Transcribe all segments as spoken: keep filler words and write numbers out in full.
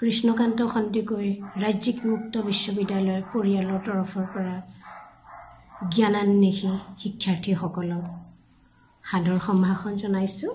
কৃষ্ণকান্ত সন্দিকৈ ৰাজ্যিক মুক্ত বিশ্ববিদ্যালয় পৰিয়ালৰ তৰফৰ পৰা জ্ঞানান্বেষী শিক্ষাৰ্থীসকলক সাদৰ সম্ভাষণ জনাইছোঁ।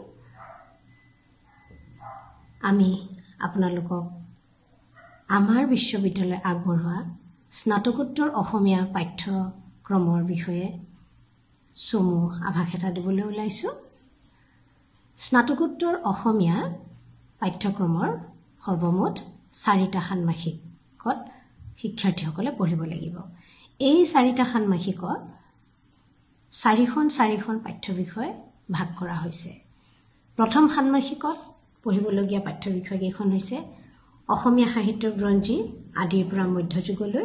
আমি আপোনালোকক আমাৰ বিশ্ববিদ্যালয় আগবঢ়োৱা স্নাতকোত্তৰ অসমীয়া পাঠ্যক্ৰমৰ বিষয়ে চমু আভাস এটা দিবলৈ ওলাইছোঁ। স্নাতকোত্তৰ অসমীয়া পাঠ্যক্ৰমৰ সৰ্বমুঠ চাৰিটা ষান্মাসিকত শিক্ষাৰ্থীসকলে পঢ়িব লাগিব। এই চাৰিটা ষান্মাসিকত চাৰিখন চাৰিখন পাঠ্য বিষয় ভাগ কৰা হৈছে। প্ৰথম ষান্মাসিকত পঢ়িবলগীয়া পাঠ্য বিষয়কেইখন হৈছে অসমীয়া সাহিত্যৰ বুৰঞ্জী আদিৰ পৰা মধ্যযুগলৈ।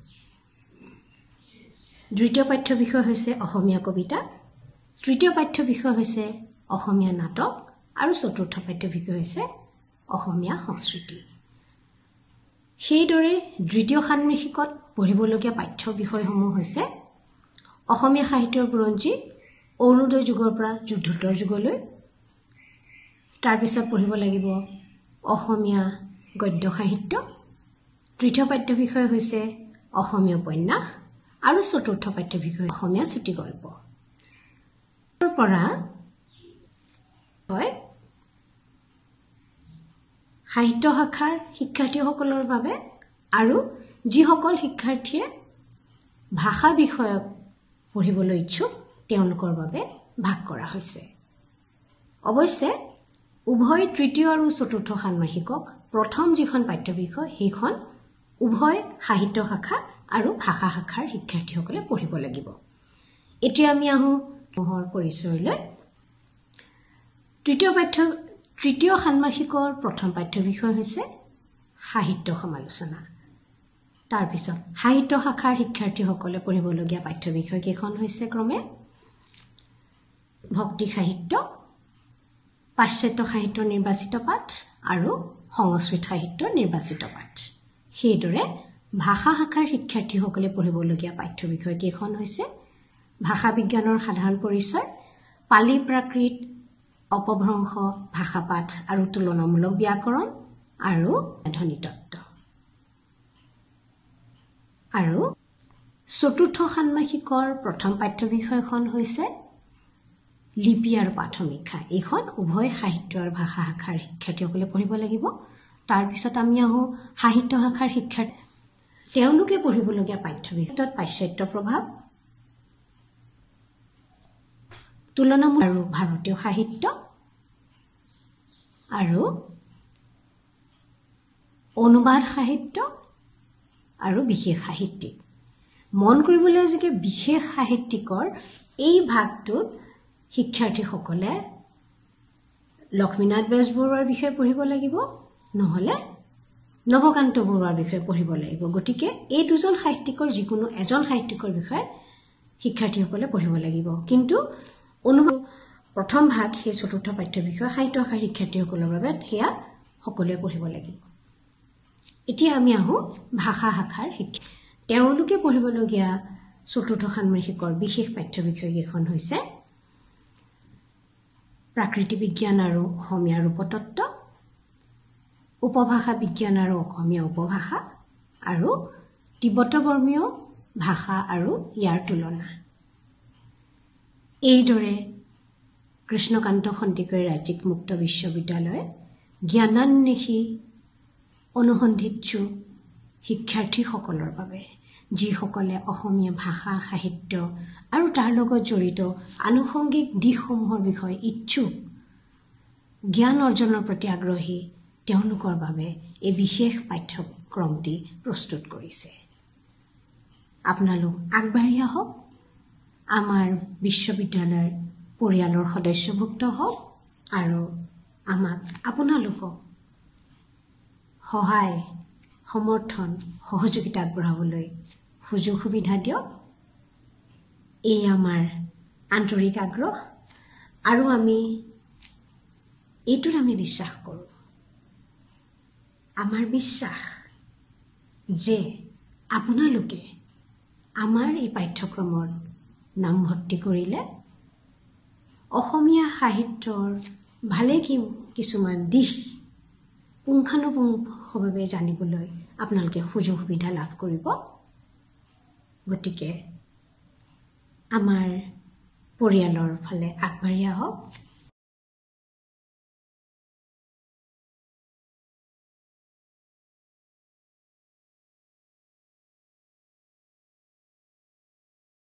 দ্বিতীয় পাঠ্য বিষয় হৈছে অসমীয়া কবিতা, তৃতীয় পাঠ্য বিষয় হৈছে অসমীয়া নাটক আৰু চতুৰ্থ পাঠ্য বিষয় হৈছে অসমীয়া সংস্কৃতি। সেইদৰে দ্বিতীয় ষান্মাসিকত পঢ়িবলগীয়া পাঠ্য বিষয়সমূহ হৈছে অসমীয়া সাহিত্যৰ বুৰঞ্জী অৰুণোদয় যুগৰ পৰা যুদ্ধোত্তৰ যুগলৈ। তাৰপিছত পঢ়িব লাগিব অসমীয়া গদ্য সাহিত্য, তৃতীয় পাঠ্য বিষয় হৈছে অসমীয়া উপন্যাস আৰু চতুৰ্থ পাঠ্য বিষয় অসমীয়া চুটিগল্প। তাৰ পৰা হয় সাহিত্য শাখাৰ শিক্ষাৰ্থীসকলৰ বাবে আৰু যিসকল শিক্ষাৰ্থীয়ে ভাষা বিষয়ক পঢ়িবলৈ ইচ্ছুক তেওঁলোকৰ বাবে ভাগ কৰা হৈছে। অৱশ্যে উভয় তৃতীয় আৰু চতুৰ্থ ষান্মাসিকক প্ৰথম যিখন পাঠ্য বিষয় সেইখন উভয় সাহিত্য শাখা আৰু ভাষা শাখাৰ শিক্ষাৰ্থীসকলে পঢ়িব লাগিব। এতিয়া আমি আহোঁ মহৰ পৰিচয়লৈ। তৃতীয় পাঠ্য তৃতীয় ষান্মাসিকৰ প্ৰথম পাঠ্য বিষয় হৈছে সাহিত্য সমালোচনা। তাৰপিছত সাহিত্য শাখাৰ শিক্ষাৰ্থীসকলে পঢ়িবলগীয়া পাঠ্য বিষয়কেইখন হৈছে ক্ৰমে ভক্তি সাহিত্য, পাশ্চাত্য সাহিত্যৰ নিৰ্বাচিত পাঠ আৰু সংস্কৃত সাহিত্যৰ নিৰ্বাচিত পাঠ। সেইদৰে ভাষা শাখাৰ শিক্ষাৰ্থীসকলে পঢ়িবলগীয়া পাঠ্য বিষয়কেইখন হৈছে ভাষা বিজ্ঞানৰ সাধাৰণ পৰিচয়, পালি প্ৰাকৃত, অপভ্ৰংশ, ভাষাপাঠ আৰু তুলনামূলক ব্যাকৰণ আৰু ধ্বনিতত্ত্ব। আৰু চতুৰ্থ ষান্মাসিকৰ প্ৰথম পাঠ্য বিষয়খন হৈছে লিপি আৰু পাঠসমীক্ষা। এইখন উভয় সাহিত্য আৰু ভাষা শাখাৰ শিক্ষাৰ্থীসকলে পঢ়িব লাগিব। তাৰপিছত আমি আহোঁ সাহিত্য শাখাৰ শিক্ষাৰ্থী তেওঁলোকে পঢ়িবলগীয়া পাঠ্য বিষয়ত পাশ্চাত্য প্ৰভাৱ, তুলনামূলক আৰু ভাৰতীয় সাহিত্য আৰু অনুবাদ সাহিত্য আৰু বিশেষ সাহিত্যিক। মন কৰিবলৈ যে বিশেষ সাহিত্যিকৰ এই ভাগটোত শিক্ষাৰ্থীসকলে লক্ষ্মীনাথ বেজবৰুৱাৰ বিষয়ে পঢ়িব লাগিব, নহলে নৱকান্ত বৰুৱাৰ বিষয়ে পঢ়িব লাগিব। গতিকে এই দুজন সাহিত্যিকৰ যিকোনো এজন সাহিত্যিকৰ বিষয়ে শিক্ষাৰ্থীসকলে পঢ়িব লাগিব। কিন্তু অনুবাদ প্ৰথম ভাগ সেই চতুৰ্থ পাঠ্য বিষয় সাহিত্য শাখাৰ শিক্ষাৰ্থীসকলৰ বাবে সেয়া সকলোৱে পঢ়িব লাগিব। এতিয়া আমি আহোঁ ভাষা শাখাৰ শিক্ষা তেওঁলোকে পঢ়িবলগীয়া চতুৰ্থ ষান্মাসিকৰ বিশেষ পাঠ্য বিষয়কেইখন হৈছে প্ৰাকৃতিক বিজ্ঞান আৰু অসমীয়া ৰূপতত্ত্ব, উপভাষা বিজ্ঞান আৰু অসমীয়া উপভাষা আৰু তিব্বত-বৰ্মীয় ভাষা আৰু ইয়াৰ তুলনা। এইদৰে কৃষ্ণকান্ত সন্দিকৈ ৰাজ্যিক মুক্ত বিশ্ববিদ্যালয় জ্ঞানান্বেষী অনুসন্ধিৎসু শিক্ষাৰ্থীসকলৰ বাবে যিসকলে অসমীয়া ভাষা সাহিত্য আৰু তাৰ লগত জড়িত আনুষংগিক দিশসমূহৰ বিষয়ে ইচ্ছুক, জ্ঞান অৰ্জনৰ প্ৰতি আগ্ৰহী, তেওঁলোকৰ বাবে এই বিশেষ পাঠ্যক্ৰমটি প্ৰস্তুত কৰিছে। আপোনালোক আগবাঢ়ি আহক, আমাৰ বিশ্ববিদ্যালয়ৰ পৰিয়ালৰ সদস্যভুক্ত হওক আৰু আমাক আপোনালোকক সহায়, সমৰ্থন, সহযোগিতা আগবঢ়াবলৈ সুযোগ সুবিধা দিয়ক। এই আমাৰ আন্তৰিক আগ্ৰহ আৰু আমি এইটোত আমি বিশ্বাস কৰোঁ। আমাৰ বিশ্বাস যে আপোনালোকে আমাৰ এই পাঠ্যক্ৰমত নামভৰ্তি কৰিলে অসমীয়া সাহিত্যৰ ভালে কি কিছুমান দিশ পুংখানুপুংখভাৱে জানিবলৈ আপোনালোকে সুযোগ সুবিধা লাভ কৰিব গতিকে আমাৰ পৰিয়ালৰ ফালে আগবাঢ়ি আহক